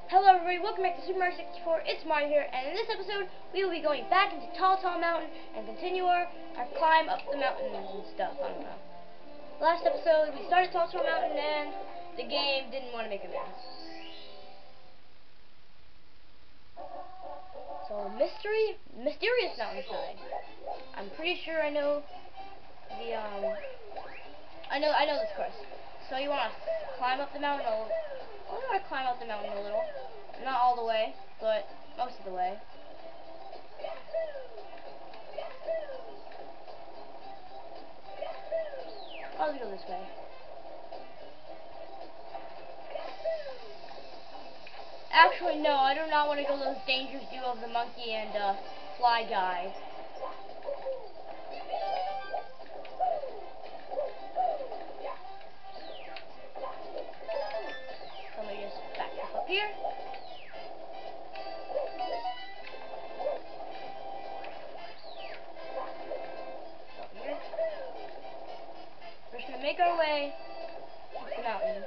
Hello everybody, welcome back to Super Mario 64. It's Mario here, and in this episode, we will be going back into Tall Tall Mountain and continue our climb up the mountains and stuff. I don't know. Last episode, we started Tall Tall Mountain and the game didn't want to make a mess. So, mysterious mountainside. I'm pretty sure I know the, I know this course. So you want to climb up the mountain I want to climb up the mountain a little. Not all the way, but most of the way. I'll go this way. Actually, no, I do not want to go those dangerous duo of the monkey and fly guy. So let me just back up here. We're just gonna make our way up the mountain.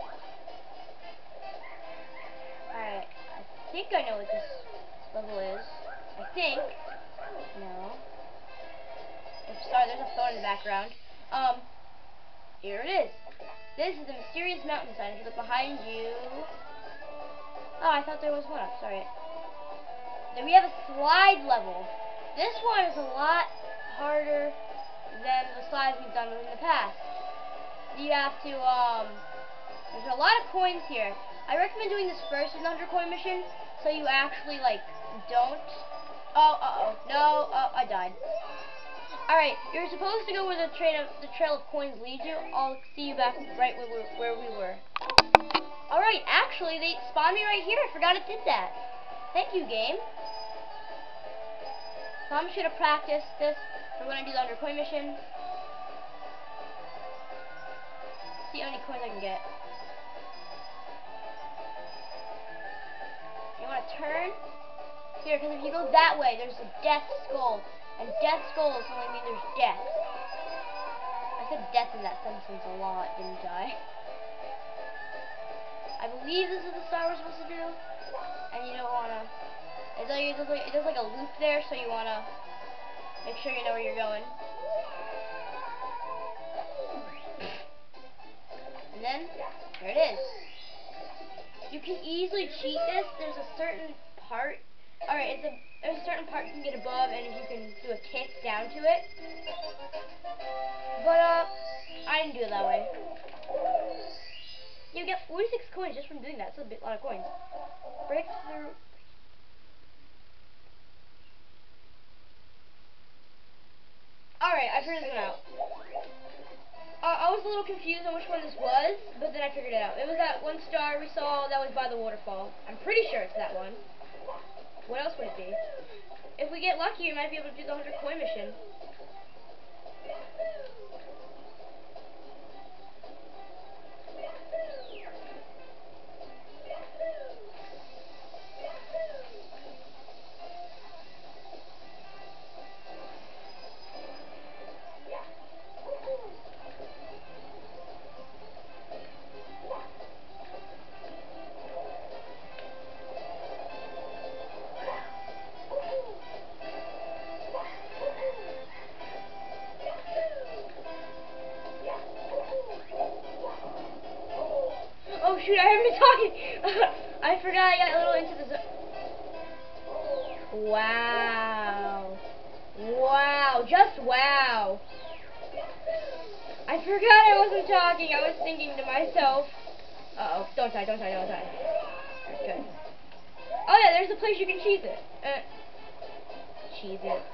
Alright, I think I know what this level is. I think. No. Sorry, there's a phone in the background. Here it is. This is the mysterious mountainside. If you look behind you. Oh, I thought there was one up. Sorry. Then we have a slide level. This one is a lot harder than the slides we've done in the past. You have to, there's a lot of coins here. I recommend doing this first with the 100 coin mission, so you actually, like, don't. Oh, no, I died. Alright, you're supposed to go where the trail of coins leads you. I'll see you back right where we were. Alright, actually, they spawned me right here. I forgot it did that. Thank you, game. So I'm just going to practice this for when I do the 100 coin mission. See how many coins I can get. You want to turn? Here, because if you go that way, there's a death skull. And death skulls only mean there's death. I said death in that sentence a lot, didn't I? I believe this is the star we're supposed to do. And you don't want to... It does like a loop there, so you want to make sure you know where you're going. And then, there it is. You can easily cheat this. There's a certain part. Alright, there's a certain part you can get above, and you can do a kick down to it. But, I didn't do it that way. You get 46 coins just from doing that. That's a lot of coins. Breakthrough. Alright, I figured this one out. I was a little confused on which one this was, but then I figured it out. It was that one star we saw that was by the waterfall. I'm pretty sure it's that one. What else would it be? If we get lucky, we might be able to do the 100 coin mission. Oh shoot, I haven't been talking! I forgot I got a little into the zone. Wow. Wow, just wow. I forgot I wasn't talking, I was thinking to myself. Uh-oh, don't die. Okay. Oh yeah, there's a place you can cheese it. Cheese it.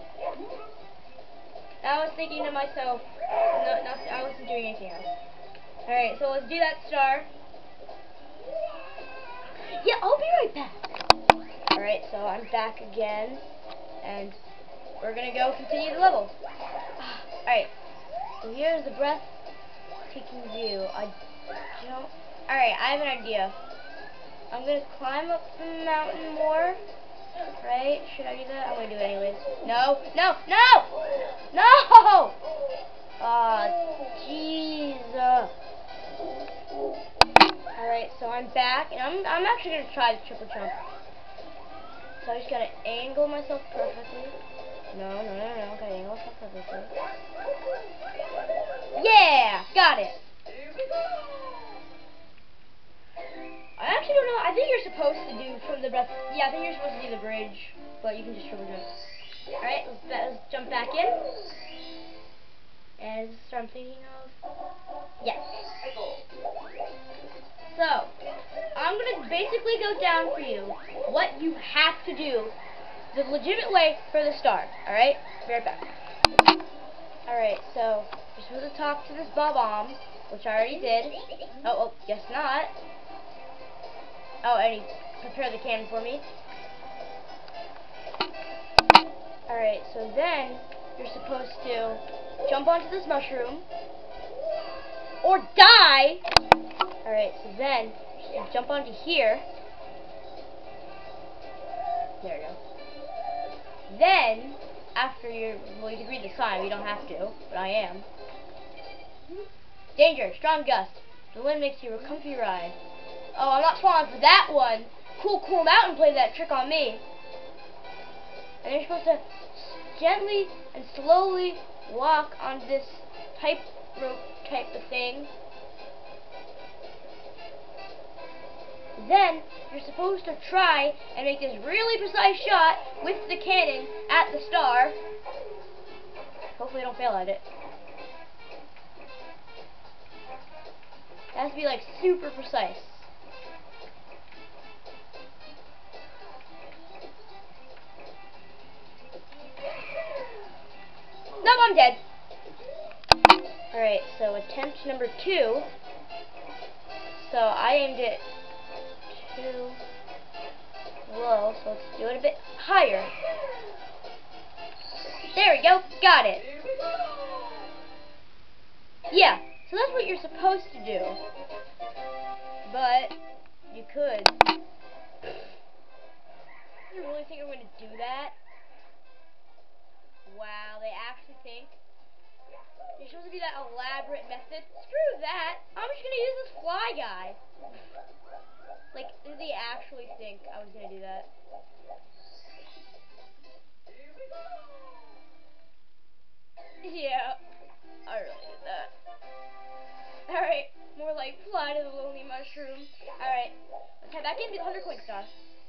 I was thinking to myself, no, I wasn't doing anything else. Alright, so let's do that star. Yeah, I'll be right back. Alright, so I'm back again, and we're gonna go continue the level. Alright, so here's the breathtaking view. Alright, I have an idea. I'm gonna climb up the mountain more. Right? Should I do that? I'm gonna do it anyways. No! Jeez. Alright, so I'm back, and I'm actually going to try the triple jump. So I just got to angle myself perfectly. No, got to angle myself perfectly. Yeah! Got it! I actually don't know. I think you're supposed to do from the breath. Yeah, I think you're supposed to do the bridge, but you can just triple jump. Alright, let's jump back in. And is this what I'm thinking of? Yes. So, I'm going to basically go down for you what you have to do the legitimate way for the star. Alright? Be right back. Alright, so you're supposed to talk to this Bob-omb, which I already did. Oh, guess not. Oh, and he prepared the cannon for me. Alright, so then you're supposed to jump onto this mushroom or die. Alright, so then you jump onto here. There you go. Then, after you can read the sign, you don't have to, but I am. Danger, strong gust. The wind makes you a comfy ride. Oh, I'm not falling for that one. Cool Mountain played that trick on me. And you're supposed to gently and slowly walk on this tightrope type of thing. Then you're supposed to try and make this really precise shot with the cannon at the star. Hopefully I don't fail at it. It has to be like super precise. No, I'm dead. Alright, so attempt number 2. So I aimed it too low, so let's do it a bit higher. There we go, got it. Yeah, so that's what you're supposed to do. But you could. You really think I'm going to do that? Wow, they actually think you're supposed to do that elaborate method? Screw that! I'm just going to use this fly guy. Like, did they actually think I was going to do that? Yeah, I really did that. Alright, more like fly to the lonely mushroom. Alright, let's head back into the 100 coin star.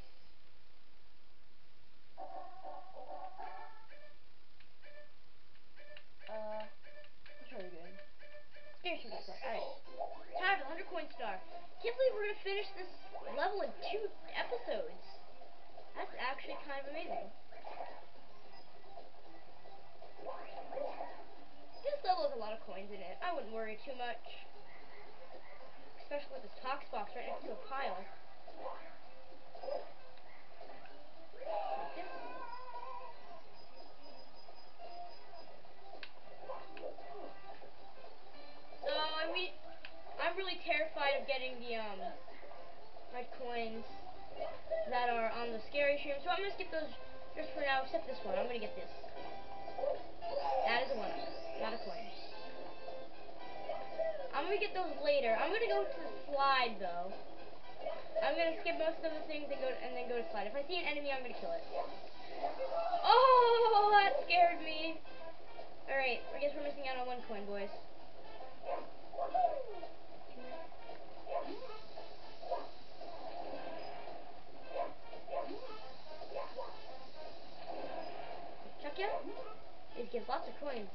What are we doing? Spiritual Discord. Alright. Time for the 100 coin star. Can't believe we're gonna finish this level in 2 episodes. That's actually kind of amazing. This level has a lot of coins in it. I wouldn't worry too much. Especially with this tox box right next to a pile. So, I'm really terrified of getting the, red coins that are on the scary stream, so I'm gonna skip those just for now, except this one. I'm gonna get this. That is a 1-up, not a coin. I'm gonna get those later. I'm gonna go to the slide though. I'm gonna skip most of the things and then go to slide. If I see an enemy, I'm gonna kill it. Oh, that scared me. Alright, I guess we're missing out on 1 coin, boys. Chuck-ya? It gives lots of coins.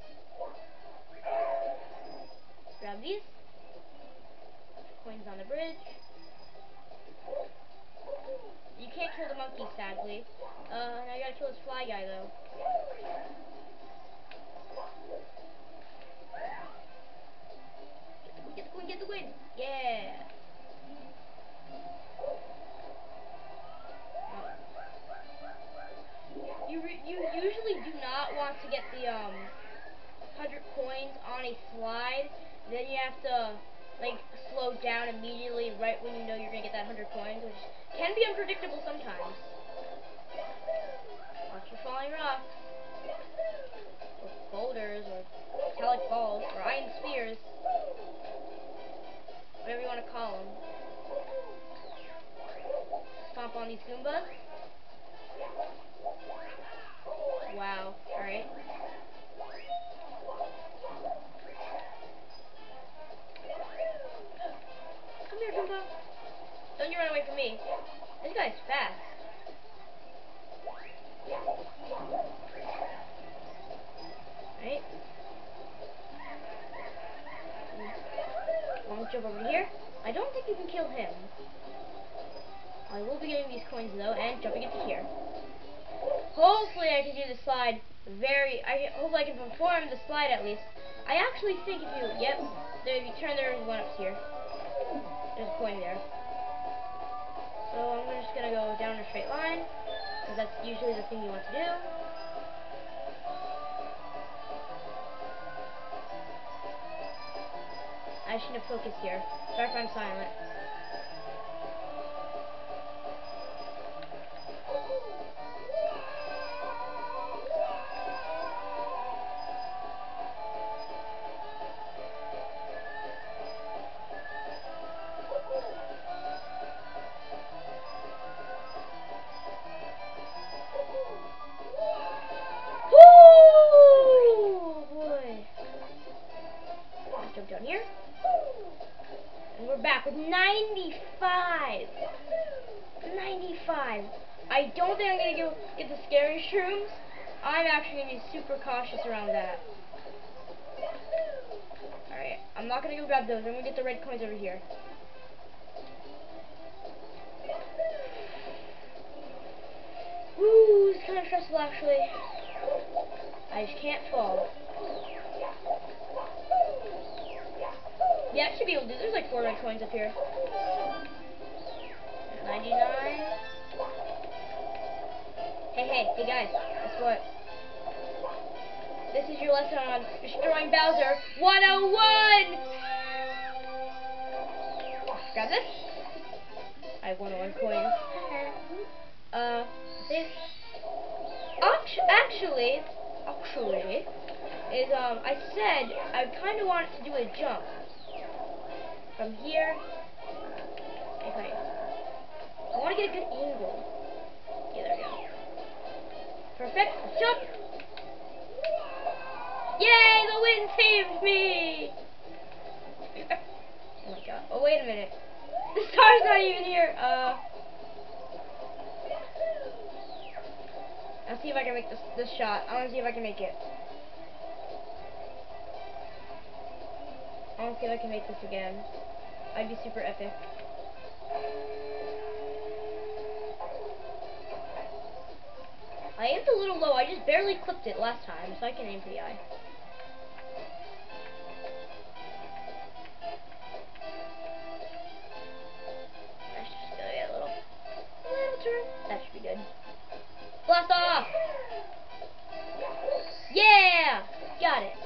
Grab these. Coins on the bridge. You can't kill the monkey, sadly. And I gotta kill this fly guy, though. Get the coin! Yeah! You usually do not want to get the 100 coins on a slide. Then you have to like slow down immediately right when you know you're gonna get that 100 coins, which can be unpredictable sometimes. Watch your falling rocks, or boulders, or metallic balls, or iron spheres, whatever you want to call them. on these Goombas. Wow. Alright. Come here, Goomba. Don't you run away from me. This guy's fast. Right? I'm gonna jump over here. I don't think you can kill him. I will be getting these coins though, and jumping into here. Hopefully I can do the slide hopefully I can perform the slide at least. I actually think if you turn, there's one up here. There's a coin there. So I'm just gonna go down a straight line, because that's usually the thing you want to do. I should have focused here. Sorry if I'm silent. Woo! Boy. Let's jump down here. And we're back with 95. 95. I don't think I'm going to get the scary shrooms. I'm actually going to be super cautious around that. Alright, I'm not going to go grab those. I'm going to get the red coins over here. Ooh, it's kind of stressful actually. I just can't fall. Yeah, I should be able to do. There's like 4 red coins up here. 99. Hey guys, guess what? This is your lesson on destroying Bowser 101! Grab this. I have 101 coins. Actually, I said I kind of wanted to do a jump from here. Okay, I want to get a good angle. Yeah, there we go. Perfect. Jump. Yay! The wind saved me. Oh my god. Oh wait a minute. The star's not even here. Let's see if I can make this shot. I want to see if I can make it. I want to see if I can make this again. I'd be super epic. I aimed a little low. I just barely clipped it last time, so I can aim pretty high. That's just gonna get a little turn. That should be good. Blast off! Yeah! Got it.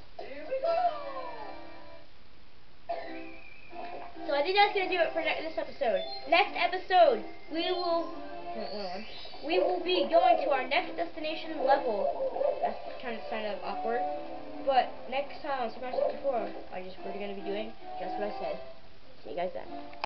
So I think that's going to do it for this episode. Next episode, we will be going to our next destination level. That's kind of awkward. But next time on Super Mario 64, we're going to be doing just what I said. See you guys then.